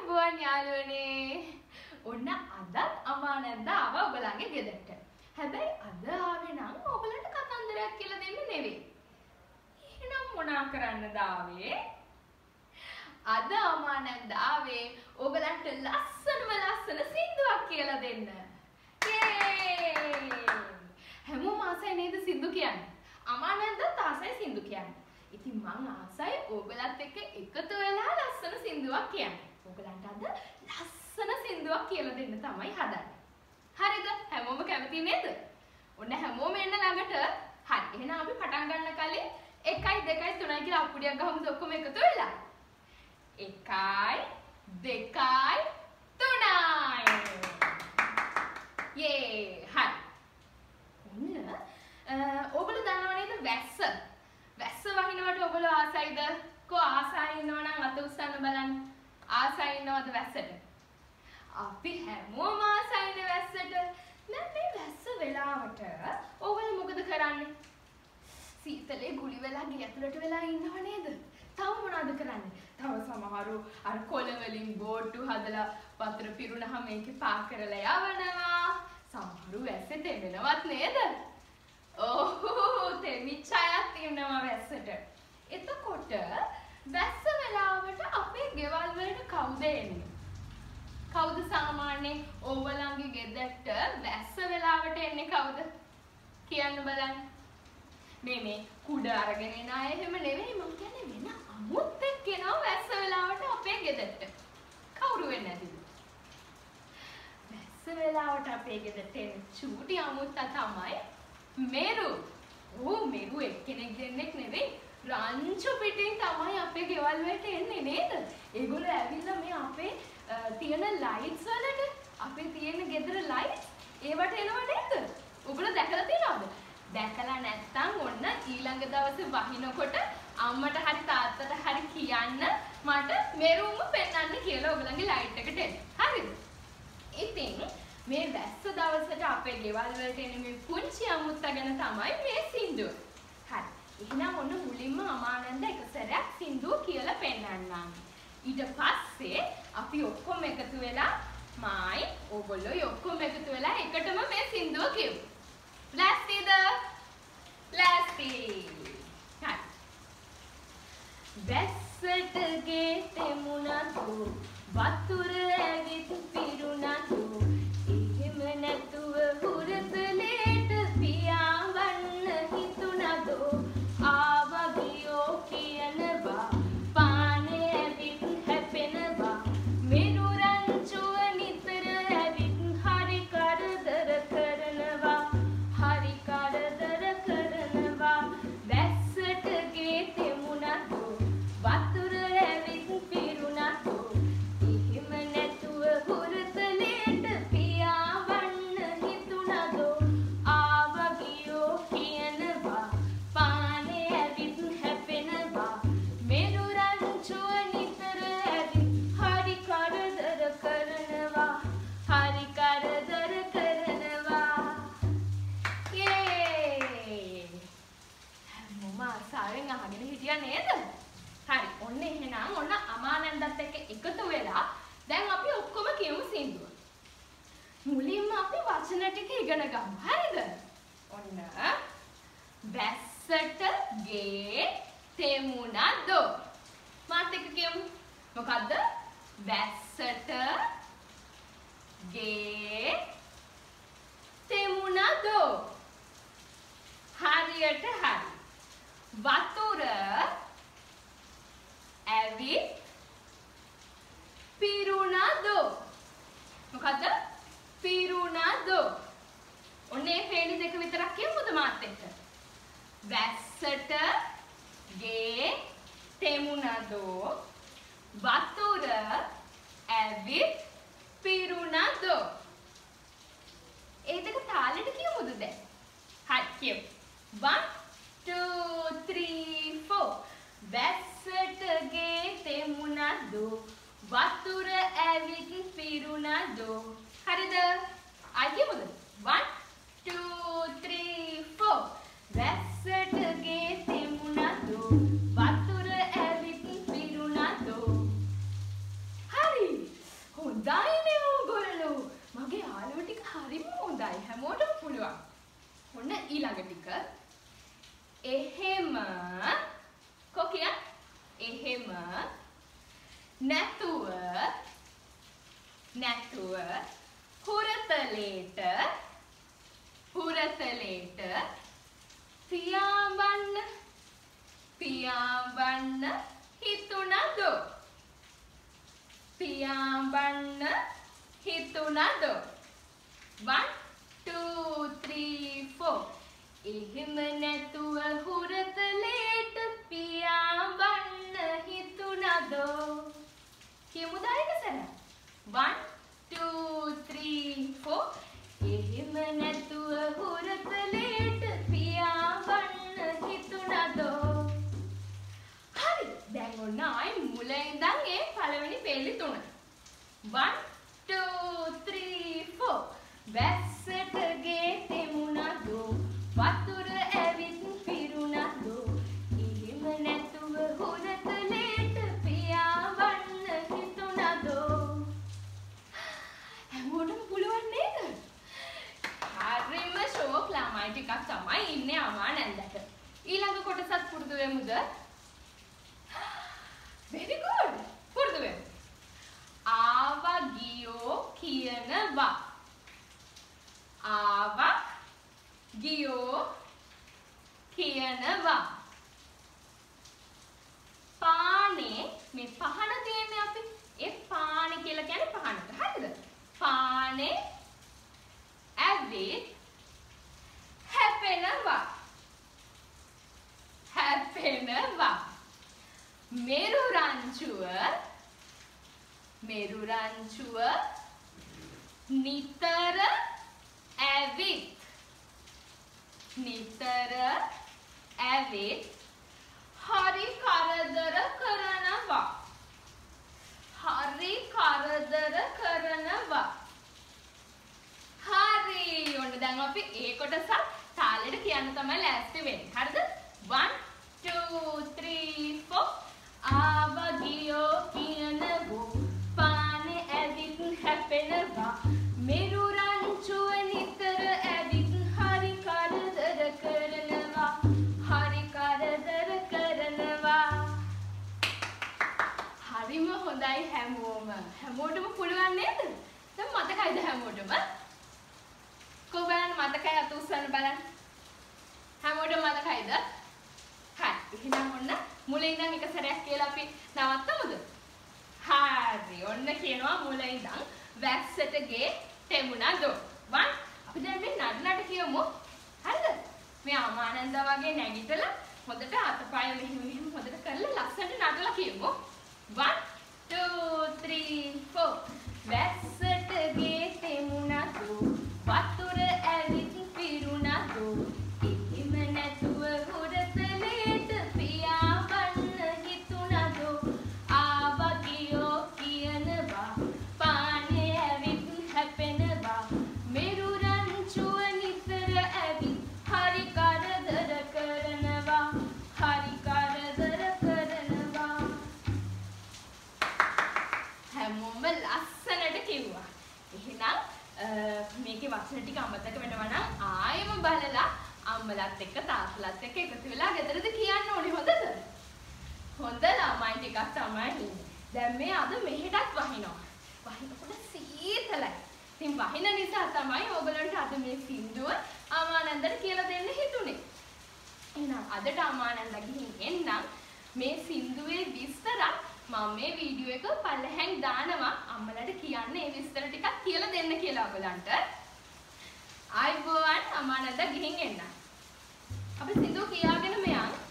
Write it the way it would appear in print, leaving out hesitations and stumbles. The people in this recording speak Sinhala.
ආයුබෝවන් යාළුවනේ. ඔන්න අදත් අමා නැද්ද ආව ඔයගලගේ ගෙදරට. හැබැයි අද ආවේ නම් ඔයගලට කතන්දරයක් කියලා දෙන්න නෙවෙයි. එහෙනම් මොනා කරන්නද ආවේ? අද අමා නැද්ද ආවේ ඔයගලන්ට ලස්සන සින්දුවක් කියලා දෙන්න. යේ! හැමෝම ආසයි නේද සින්දු කියන්නේ? අමා නැද්දත් ආසයි සින්දු කියන්නේ. ඉතින් මං ආසයි ඔයගලත් එක්ක එකතු වෙලා ලස්සන සින්දුවක් කියන්න. ඔයගලන්ට අද ලස්සන සින්දුවක් කියලා දෙන්න තමයි හදන්නේ. හරිද? හැමෝම කැමති නේද? ඔන්න හැමෝම එන්න ළඟට. හරි. එහෙනම් අපි පටන් ගන්න කලින් 1 2 3 කියලා අප්පුඩියක් ගහමුද ඔක්කොම එකතු වෙලා? 1 2 3යි. යේ! හරි. ඔන්න ඔයගොල්ලෝ දන්නව නේද වැස්ස? වැස්ස වහිනවට ඔයගොල්ලෝ ආසයිද? කො ආසයි ඉන්නවනම් අත උස්සන්න බලන්න. ආසයි ඉන්නවද වැස්සට? අපි හැමෝම ආසයිනේ වැස්සට. දැන් මේ වැස්ස වෙලාවට ඔයගොල්ලෝ මොකද කරන්නේ? සීතලේ ගුලි වෙලා ගේ ඇතුළට වෙලා ඉන්නව නේද? තව මොනවද කරන්නේ? තව සමහරු අර කොළ වලින් බෝට්ටු හදලා වතුර පිරුණාම මේකේ පා කරලා යවනවා. සමහරු වැස්සේ තෙමෙනවත් නේද? ඕහෝ තෙමිච්ච අයත් ඉන්නවා වැස්සට. එතකොට වැස්ස වෙලාවට අපේ ගෙවල් වලට කවුද එන්නේ? කවුද සාමාන්‍යයෙන් ඕගොල්ලන්ගේ ගෙදරට වැස්ස වෙලාවට එන්නේ කවුද? කියන්න බලන්න. මේ කුඩ අරගෙන එන අය එහෙම නෙවෙයි මං කියන්නේ වෙන අමුත් එක්ක එනවා වැස්ස වෙලාවට අපේ ගෙදරට. කවුරු වෙන්නේ නැතිද? වැස්ස වෙලාවට අපේ ගෙදරට එන චූටි අමුත්තා තමයි මෙරු. මෙරු එක්කෙනෙක් දෙන්නෙක් නෙවෙයි. රංචු පිටින් තමයි අපේ ගෙවල් වලට එන්නේ නේද? ඒගොල්ලෝ ඇවිල්ලා මේ අපේ තියෙන ලයිට්ස් වලට අපේ තියෙන ගෙදර ලයිට්ස් ඒවට එනවා නේද? ඔයගොල්ලෝ දැකලා තියෙනවද? දැකලා නැත්නම් ඔන්න ඊළඟ දවසේ වහිනකොට අම්මට හරි තාත්තට හරි කියන්න මට මෙරුම පෙන්වන්න කියලා ඔයගොල්ලන්ගේ ලයිට් එකට එන්න. හරිද? ඉතින් මේ වැස්ස දවසට අපේ ගෙවල් වලට එන මේ පුංචි අමුත්තා ගැන තමයි මේ සින්දුව. හරි. එහෙනම් ඔන්න මුලින්ම අමානන්ද එක සැරයක් සින්දුව කියලා පෙන්නන්නම්. ඊට පස්සේ අපි ඔක්කොම එකතු වෙලා මායි ඕගොල්ලෝ ඔක්කොම එකතු වෙලා එකටම මේ සින්දුව කියමු. ලෑස්තිද? ලෑස්ති. හරි. වැස්සට ගේ තෙමුණතු වතුර ඇවිත් පිරුණතු එහෙම නැතුව හුරතලේට පියාඹන්න හිතුණදෝ ආවා ගියෝ කියනවා පානේ ඇවිත් හැපෙනවා මෙරු රංචුව නිතර ඇවිත් හරි කරදර කරනවා වැස්සට ගේ තෙමුණතු වතුර ඇවිත් පිරුණතු එහෙම නැතුව හුරතලේට පියාඹන්න හිතුණදෝ ආවා ගියෝ කියනවා පානේ ඇවිත් හැපෙනවා මෙරු රංචුව නිතර ඇවිත් හරි කරදර කරනවා යේ හැමෝම ආසාවෙන් අහගෙන හිටියා නේද? හරි. ඔන්න එහෙනම් ඔන්න අමානන්දත් එක්ක එකතු වෙලා දැන් අපි ඔක්කොම කියමු සින්දුව. මුලින්ම අපි වචන ටික ඉගෙන ගමු. හරිද? ඔන්න වැස්සට ගේ තෙමුණදෝ. මාත් එක්ක කියමු. මොකද්ද? වැස්සට ගේ තෙමුණදෝ. හරියට හරි. වතුර ඇවිත් පිරුණදෝ. මොකද්ද? පිරුණදෝ. ඔන්නේ පේලි දෙක විතරක් කියමුද මාත් එක්ක? වැස්සට ගේ තෙමුණදෝ වතුර ඇවිත් පිරුණදෝ. ඒ දෙක තාලෙට කියමුද දැන්? හරි කියමු. 1 2 3 4 වැස්සට ගේ තෙමුණදෝ වතුර ඇවිත් පිරුණදෝ. හරිද? ආයි කියමුද? 1 2 3 4 වැස්සට ගේ තෙමුණදෝ වතුර ඇවිත් පිරුණදෝ. හරි. හොඳයිනේ ඕගොල්ලෝ. මගේ යාළුවෝ ටික හරිම හොඳයි. හැමෝටම පුළුවන්. ඔන්න ඊළඟ ටික. එහෙම කොකිය? එහෙම නැතුව හුරතලේට පියාඹන්න හිතුණදෝ? පියාඹන්න හිතුණදෝ? 1 2 3 4 එහෙම නැතුව හුරතලේට පියාඹන්න හිතුණදෝ? කියමු දායක සර. 1 2 3 4 එහෙම නැතුව හුරතලේට පියාඹන්න හිතුණදෝ? හරි. දැන් ඔන්න ආයි මුල ඉඳන් ඒ පළවෙනි පෙළි තුන. 1 2 3 4 වැස්සට ගේ තෙමුණදෝ? වතුර ඇවිත් පිරුණදෝ? එහෙම නැතුව හුරතලේට පියාඹන්න හිතුණදෝ? හැමෝටම පුළුවන් නේද? හරිම ෂෝක් ළමයි ටිකක් තමයි ඉන්නේ අමානන්දට. ඊළඟ කොටසත් පුරුදු වෙමුද? very good. පුරුදු වෙමු. ආවා ගියෝ කියනවා. ආවා ගියෝ කියනවා. පානේ මේ පහන තියෙන්නේ අපි. ඒ පානේ කියලා කියන්නේ පහනට. හරිද? පානේ ඇවිත් හැපෙනවා. මෙරු රංචුව නිතර ඇවිත් හරි කරදර කරනවා. හරි. ඔන්න දැන් අපි ඒ කොටස තාලෙට කියන්න තමයි ලෑස්ති වෙන්නේ. හරිද? 1 2 3 4 ආවා ගියෝ කියනවා. පානේ ඇවිත් හැපෙනවා. මෙරු රංචුව නිතර ඇවිත් හරි කරදර කරනවා. හරිම හොඳයි හැමෝටම පුළුවන් නේද? දැන් මතකයිද හැමෝටම? කො බලන්න මතකයි අත උස්සන්න බලන්න. හැමෝටම මතකයිද? හරි. එහෙනම් ඔන්න මුලින් ඉඳන් එක සැරයක් කියලා අපි නවත්තමුද? හරි. ඔන්න කියනවා මුලින් ඉඳන් වැස්සට ගේ තෙමුණදෝ? 1 අපි දැන් මේ නඩනට කියමු. හරිද? මේ ආමානන්ද වගේ නැගිටලා හොඳට අතපය මෙහෙම හොඳට කරලා ලස්සනට නඩලා කියමු. 1 2 3 4 වැස්සට ගේ තෙමුණදෝ? වතුර ඇවිත් පිරුණදෝ? එහෙම නැතුව හුරතලේට පියාඹන්න හිතුණදෝ? ආවා ගියෝ කියනවා. පානේ ඇවිත් හැපෙනවා. මෙරු රංචුව නිතර ඇවිත් හරි කරදර කරනවා. හැමෝම ලස්සනට කිව්වා. එහෙනම් මේකේ වචන ටික අමතක වෙනවා නම් ආයෙම බලලා අම්මලත් එක්ක තාත්තලත් එක්ක එකතු වෙලා ගෙදරද කියන්න ඕනේ. හොඳද? හොඳ ළමයි ටිකක් තමයි ඉන්නේ. දැන් මේ අද මෙහෙටත් වහිනවා. වහිනකොට සීතලයි. ඉතින් වහින නිසා තමයි ඔයගලන්ට අද මේ සින්දුව ආමානන්දට කියලා දෙන්න හිතුනේ. එහෙනම් අදට ආමානන්ද ගිහින් එන්නම්. මේ සින්දුවේ විස්තරත් මම මේ වීඩියෝ එක පල්ලෙහෙන් දානවා. අම්මලාට කියන්න මේ විස්තර ටිකක් කියලා දෙන්න කියලා ඔයගලන්ට. ආයිබෝවන් ආමානන්ද ගිහින් එන්න. අපි සින්දුව කියාගෙන මෙයන්